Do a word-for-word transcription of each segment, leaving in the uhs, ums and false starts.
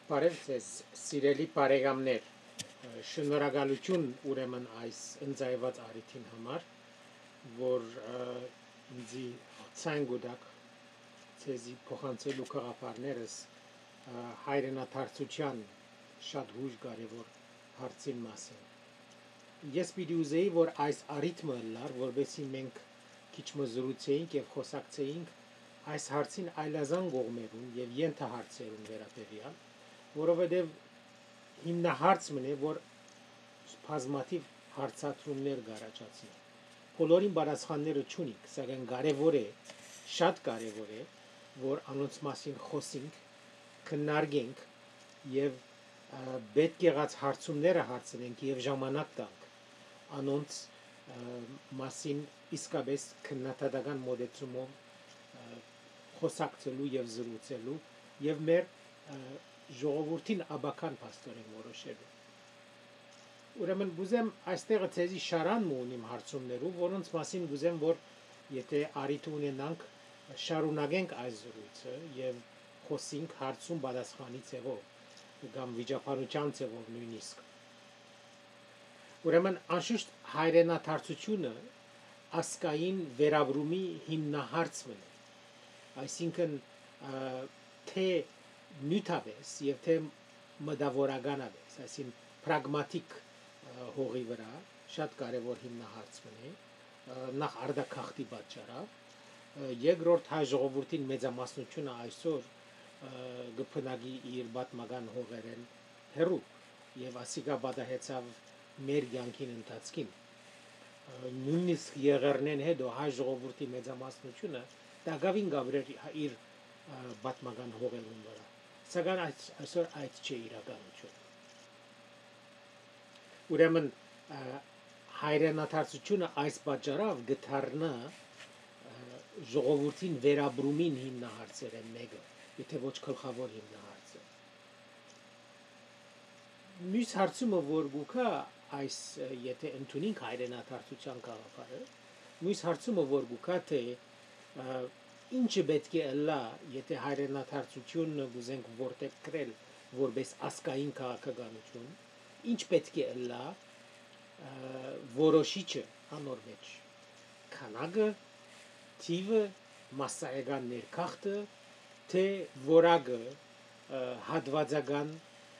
Բարև ձեզ, սիրելի բարեկամներ, շնորհակալություն ուրեմն այս ընձայված առիթին համար, որ ինձ ցանկ ուտակ ցեզի փոխանցելու գաղափարներս հայրենադարձության շատ հույժ կարևոր հարցին մասին։ Ես պիտի ուզեի, որ այս առիթը լար, որովհետեւ մենք քիչ մզրուցեինք եւ խոսակցեինք այս հարցին այլազան կողմերուն եւ ենթահարցերուն վերաբերյալ, որովհետեւ հիմնահարց մնե, որ բազմաթիվ հարցատրումներ կառաջացնի։ Բոլորին պատասխանները չունենք, սակայն կարևոր է, շատ կարևոր է, որ անոնց մասին խոսենք, քննարկենք եւ պետք եղած հարցումները հարցնենք եւ ժամանակ տանք անոնց մասին իսկապես քննադատական մոդեցումով խոսակցելու եւ զրուցելու եւ մեր ժողովրդին աբական փաստորեն որոշելու։ Ուրեմն գուզեմ այստեղը ցեզի շարան մունիմ հարցումներով, որոնց մասին գուզեմ, որ եթե արիթ ունենանք շարունակենք այս զրույցը եւ խոսենք հարցում պատասխանի ձևով կամ վիճակահանության ձևով նույնիսկ։ Ուրեմն անշուշտ հայրենադարձությունը ասկային վերաբրումի հիմնահարցն է, այսինքն թե նյութավես եւ թե մտավորականավես, այսինքն պրագմատիկ հողի վրա շատ կարևոր հիմնահարցն է, նախ արդակախտի պատճառով, երկրորդ հայ ժողովրդին մեծամասնությունը այսօր գփնագի իր պատմական հողերեն հերու եւ ասիկա պատահեցավ մեր կյանքին ընթացքին նույնիսկ եղերնեն հետո հայ ժողովրդի մեծամասնությունը դակավին գաբրեր իր պատմական հողերուն վրա, սակայն այսօր այդ չէ իրականություն։ Ուրեմն հայրենադարձությունը այս պատճառով գտարնա ժողովրդին վերաբրումին հիմնահարցեր են մեկը, եթե ոչ գլխավոր հիմնահարցը։ Մյուս հարցումը որ գուքա այս եթե ընդունենք հայրենադարձության գաղափարը, մյուս հարցումը որ գուքա թե ինչը պետք է լա, եթե հայրենադարձությունը գուզենք որտեղ կրել որպես ասկային քաղաքականություն, ինչ պետք է լա որոշիչը անոր մեջ, քանակը, թիվը, մասսայական ներքախտը, թե որակը հատվածական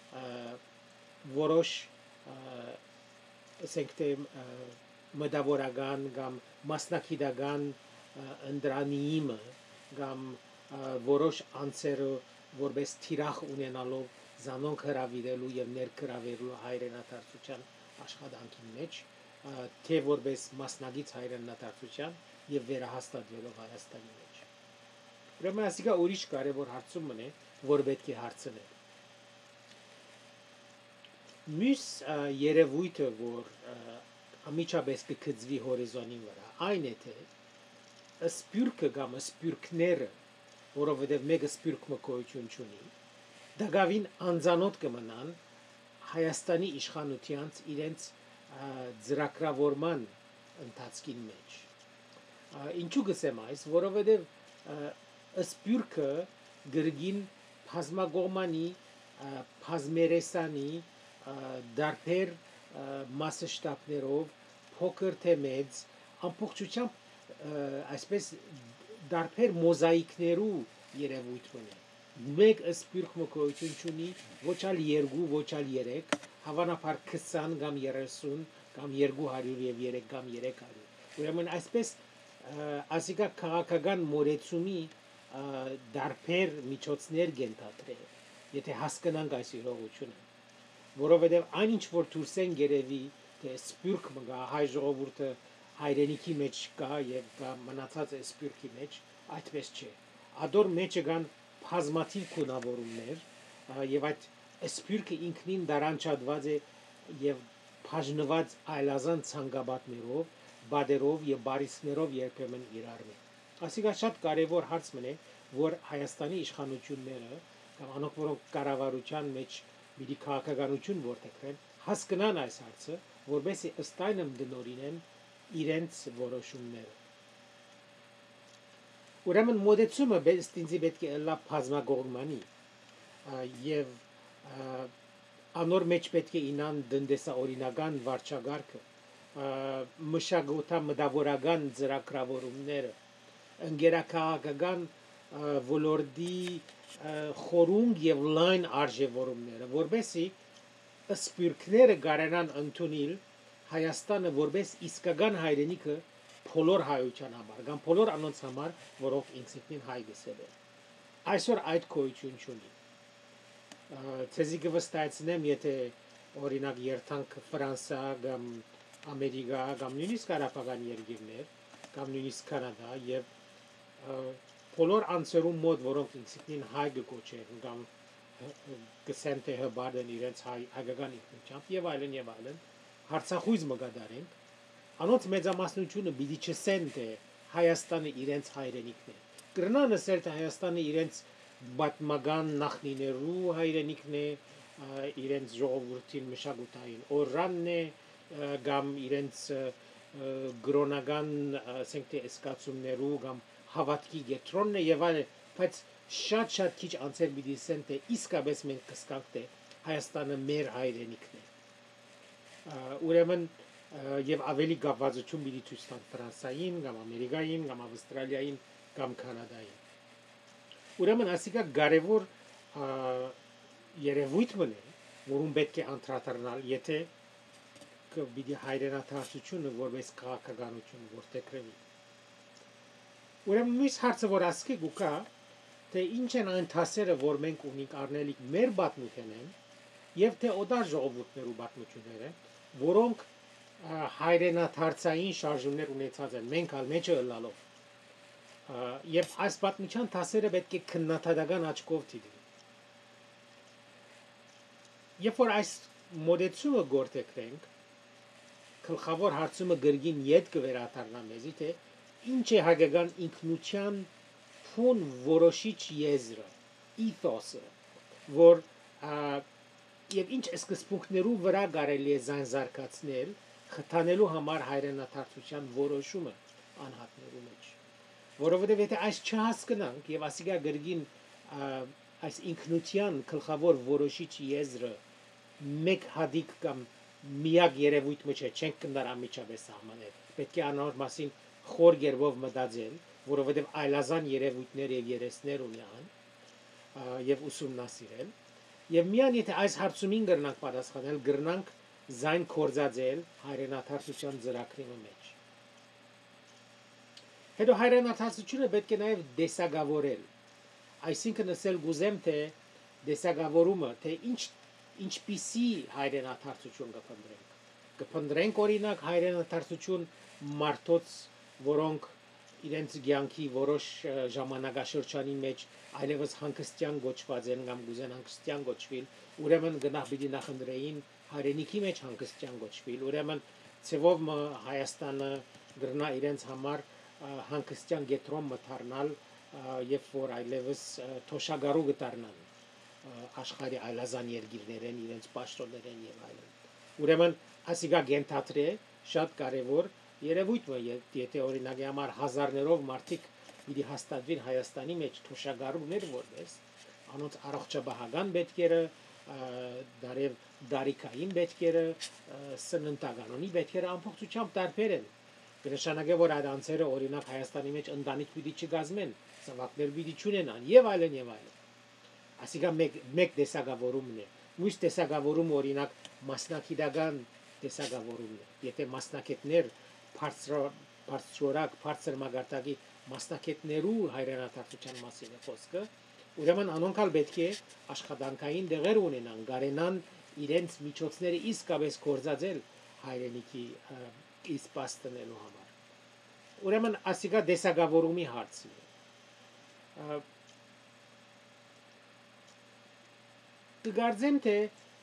որոշ ասենք թե մտավորական կամ մասնակիտական ընդրանիմը կամ որոշ անձերը որպես թիրախ ունենալով զանոնք հրավիրելու եւ ներգրավելու հայրենադարձության աշխատանքի մեջ, թե որպես մասնագետ հայրենադարձության եւ վերահաստատվելով Հայաստանի մեջ։ Ուրեմն ասիկա ուրիշ կարևոր հարցումն է, որ պետք է հարցնել։ Մյուս երևույթը, որ ամիջապես կգծվի հորիզոնի վրա, այն է թե սպյուրքը կամ սպյուրքները, որովհետև մեկը սպյուրքը գոյություն չունի, դակավին անձանոտ կմնան Հայաստանի իշխանությանց իրենց ծրագրավորման ընթացքին մեջ։ Ինչու գսեմ այս, որովհետև սպյուրքը գրգին բազմակողմանի, բազմերեսանի, դարբեր մասշտաբներով, փոքր թե մեծ, ամբողջությամբ այսպես դարբեր մոզաիկներու երևույթ ունի։ Մեկ սպյուրք մկոյություն չունի, ոչ ալ երկու, ոչ ալ երեք, հավանաբար քսան կամ երեսուն կամ երկու հարյուր եւ երեք կամ երեք հարյուր։ Ուրեմն այսպես ասիկա քաղաքական մորեցումի դարբեր միջոցներ գենթատրել, եթե հասկանանք այս իրողությունը, որովհետեւ այնինչ որ դուրսեն գերեվի թե սպյուրք մգա հայ ժողովուրդը հայրենիքի մեջ կա եւ կա մնացած է սպյուրքի մեջ, այդպես չէ։ Ադոր մեջը կան բազմաթիվ գունավորումներ եւ այդ սպյուրքը ինքնին դարանչadված է եւ բաժնված այլազան ցանկապատներով, բادرով եւ բարիսներով երբեմն իրարն է։ Ասիկա շատ կարեւոր հարց մնե, որ Հայաստանի իշխանությունները կամ անոնք որոնք կառավարության մեջ մի քաղաքականություն որտեղեն հասկանան այս հարցը, որովհետեւ ըստ այնմ դնորինեն իրենց որոշումները։ Ուրեմն մոդեցումը ինձ պետք է լավ բազմակողմանի եւ անոր մեջ պետք է ինան դնդեսաօրինական վարչագարկը, մշակութա մտավորական ծրագրավորումները, ընկերակահաղական ոլորտի խորունգ եւ լայն արժեվորումները, որբեսի սպյուրքները կարենան ընդունել Հայաստանը որպես իսկական հայրենիքը բոլոր հայության համար, կամ բոլոր անոնց համար, որոնք ինքնին հայ գսել են։ Այսօր այդ գոյություն չունի։ Ցեզի կվստահեցնեմ, եթե օրինակ երթանք Ֆրանսա կամ Ամերիկա կամ նույնիսկ արաբական երկիրներ կամ նույնիսկ Կանադա եւ բոլոր անձերում մոտ, որոնք ինքնին հայ կոչեն կամ կսեն թե հբարդեն իրենց հայ հայկական ինքնությամբ եւ այլն եւ այլն, հարցախույզ մգադարենք, անոնց մեծամասնությունը պիտի չսեն թե Հայաստանը իրենց հայրենիքն է։ Կրնան ասել թե Հայաստանը իրենց պատմական նախնիներու հայրենիքն է, իրենց ժողովրդին մշակութային օրրանն է, կամ իրենց գրոնական, ասենք թե սկացումներու կամ հավատքի գետրոնն է եւ այլն, բայց շատ-շատ քիչ անձեր պիտի ասեն թե իսկապես մենք կսկանք թե Հայաստանը մեր հայրենիքն է։ Ուրեմն եւ ավելի կապվածություն պիտի ցույց տան Ֆրանսային կամ Ամերիկային կամ Ավստրալիային կամ Կանադային։ Ուրեմն ասիկա կարևոր երևույթ մնե, որում պետք է անդրադառնալ, եթե պիտի հայրենադարձությունը որպես քաղաքականություն որտեղրվի։ Ուրեմն մյուս հարցը, որ ասկի գուկա, թե ինչ են այն թասերը, որ մենք ունենք առնելիք մեր պատմութեն են, եւ թե օտար ժողովուրդներու պատմությունները, որոնք հայրենադարձային շարժումներ ունեցած են, մենք ալ մեջը ըլլալով։ Եվ այս պատմության թասերը պետք է քննադատական աչքով դիտել։ Երբ որ այս մոդեցումը գործընկնենք, գլխավոր հարցումը գրգին յետ կվերադառնա մեզի, թե ինչ է հայկական ինքնության փուն որոշիչ եզրը, իթոսը, որ եւ ինչ սկզբունքներու վրա կարելի է զանզարկացնել, խթանելու համար հայրենադարձության որոշումը անհատներու մեջ։ Որովհետեւ եթե այս չհասկանանք եւ ասիկա գրգին այս ինքնության գլխավոր որոշիչ եզրը մեկ հադիկ կամ միակ երևույթ մեջ չենք կնար ամիջապես սահմանել, պետք է անոր մասին խոր գերբով մտածել, որովհետեւ այլազան երևույթներ եւ երեսներ ունեն եւ ուսումնասիրել։ Եվ միան եթե այս հարցումին գրնանք պատասխանել, գրնանք զայն կորձածել հայրենադարձության ծրագրի մեջ։ Հետո հայրենադարձությունը պետք է նաև դեսագավորել։ Այսինքն ասել գուզեմ, թե դեսագավորումը, թե ինչ ինչպիսի հայրենադարձություն կփնտրենք։ Կփնտրենք օրինակ հայրենադարձություն մարդոց, որոնք իրենց ցանկի որոշ ժամանակաշրջանի մեջ այլևս հանգստյան գոչված են կամ գուզեն հանգստյան գոչվել, ուրեմն գնահ պիտի նախընտրեին հայրենիքի մեջ հանգստյան գոչվել, ուրեմն ցեվով Հայաստանը գրնա իրենց համար հանգստյան գետրոն մթարնալ, երբ որ այլևս թոշագարու գտարնան աշխարհի այլազան երկիրներեն իրենց պաշտոններեն եւ այլն։ Ուրեմն ասիկա գենթատրե շատ կարեւոր երևույթ է, եթե օրինակի համար հազարներով մարդիկ պիտի հաստատվին Հայաստանի մեջ թոշագարուներ որպես անոնց առողջապահական պետքերը, դարև դարիքային պետքերը, սննդականոնի պետքերը ամբողջությամբ տարբեր են։ Կնշանակե, որ այդ անձերը օրինակ Հայաստանի մեջ ընտանիք պիտի չգազմեն, ծնողներ պիտի չունենան եւ այլն եւ այլն։ Ասիկա մեկ մեկ տեսակավորումն է։ Մյուս տեսակավորումը օրինակ մասնակիտական տեսակավորումն է։ Եթե մասնակիցներ բարձրորակ, բարձր մագարտակի մասնակիցներու հայրենադարձության մասին է խոսքը, ուրեմն անոնք ալ պետք է աշխատանքային դեղեր ունենան, գարենան իրենց միջոցները իսկապես կորզածել հայրենիքի իսպաստ տնելու համար։ Ուրեմն ասիկա դեսագավորումի հարցն է։ Կգարձեմ, թե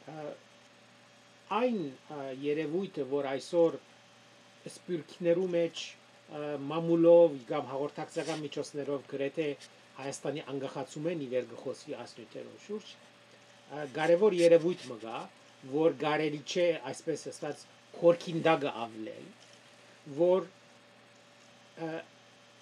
այն երևույթը, որ այսօր սպյուրքներու մեջ մամուլով կամ հաղորդակցական միջոցներով գրեթե Հայաստանի անկախացումեն իվեր գխոսվի ասնույթերով շուրջ, կարևոր երևույթ մը գա, որ կարելի չէ այսպես ասած քորքին դագը ավլել, որ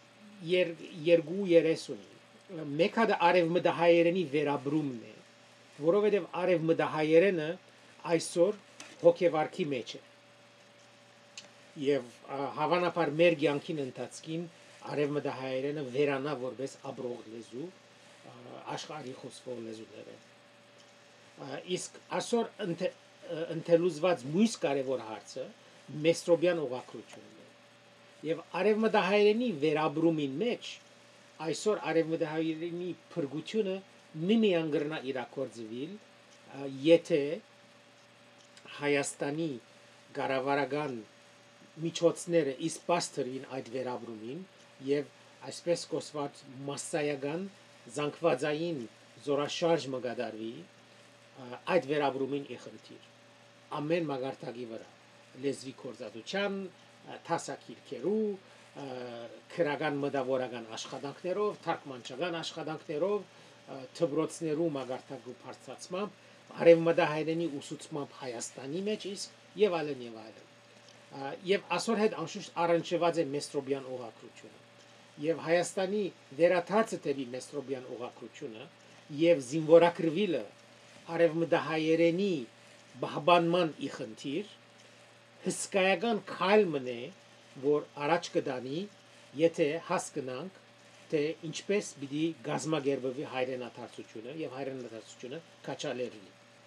երկու երես ունի։ Մեկ հատ արևմտահայերենի վերաբրումն է, որովհետև արևմտահայերենը այսօր հոգեվարքի մեջ է եւ հավանաբար մեր կյանքին ընթացքին արևմտահայերենը վերանա որպես ապրող լեզու աշխարհի խոսվող լեզուները իսկ այսօր ընթելուզված մյուս կարևոր հարցը մեստրոբյան ուղղակրությունն է եւ արևմտահայերենի վերաբրումին մեջ այսօր արևմտահայերենի փրկությունը միմիան գրնա իրակորձվել եթե Հայաստանի գարավարական միջոցները իսպաստրին այդ վերաբրումին եւ այսպես կոչված մասսայական զանգվածային զորաշարժ մգադարվի այդ վերաբրումին իխնդիր ամեն մագարտակի վրա լեզվի կորզատության տասակիրքերու քրական մտավորական աշխատանքներով թարգմանչական աշխատանքներով թբրոցներու մագարտակու բարձրացմամբ արևմտահայերենի ուսուցմամբ Հայաստանի մեջ իսկ եւ այլն եւ այլն եւ այսօր հետ անշուշտ առնչված է մեստրոբյան ուղղակրությունը եւ Հայաստանի վերաթարցը տևի մեստրոբյան ուղղակրությունը եւ զինվորակրվիլը արևմտահայերենի բահբանման իխնդիր հսկայական քայլ մնե որ առաջ կդանի եթե հասկանանք թե ինչպես պիտի գազմագերբվի հայրենադարձությունը եւ հայրենադարձությունը կաչալերվի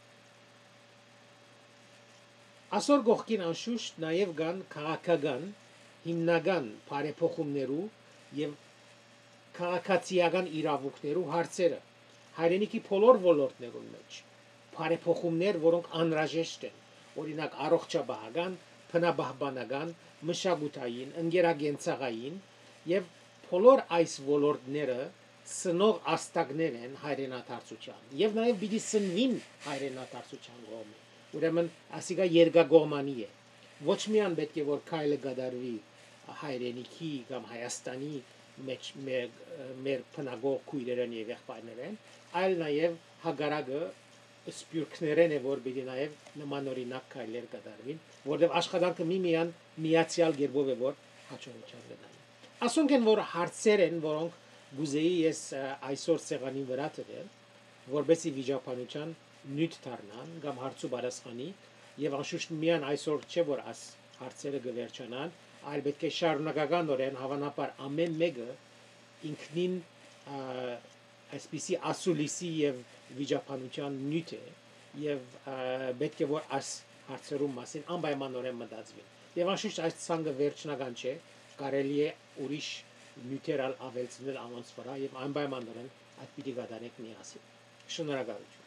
Այսօր գողքին անշուշտ նաև կան քաղաքական հիմնական բարեփոխումներու եւ քաղաքացիական իրավունքներու հարցերը հայրենիքի բոլոր ոլորտներուն մեջ բարեփոխումներ որոնք անհրաժեշտ են օրինակ առողջապահական, բնաբահբանական, մշակութային, ընկերագենցաղային եւ բոլոր այս ոլորտները սնող աստակներ են հայրենադարձության եւ նաեւ պիտի սնվին հայրենադարձության կողմը Ուրեմն ասիկա երկագողմանի է ոչ միան պետք է որ քայլը գդարվի հայրենիքի կամ Հայաստանի մեջ մեր բնագող քույրերեն եւ եղբայրներեն այլ նաեւ հագարակը սպյուրքներեն է որ պիտի նաեւ նմանօրինակ քայլեր գդարվին որովհետեւ աշխատանքը միմիան միացյալ գերբով է որ հաջողության գտնի ասոնք են որ հարցեր են որոնք գուզեի ես այսօր սեղանի վրա տվել որբեսի վիճապանության նյութ դառնան կամ հարցու բարասխանի եւ անշուշտ միան այսօր չէ որ աս հարցերը գվերջանան այլ պետք է շարունակականորեն հավանաբար ամեն մեկը ինքնին այսպիսի ասուլիսի եւ վիճապանության նյութ է եւ պետք է որ աս հարցերու մասին անպայմանորեն մտածվի եւ անշուշտ այս ցանկը վերջնական չէ կարելի է ուրիշ նյութեր ավելցնել անոնց վրա եւ անպայմանորեն այդ պիտի գտանեք միասին շնորհակալություն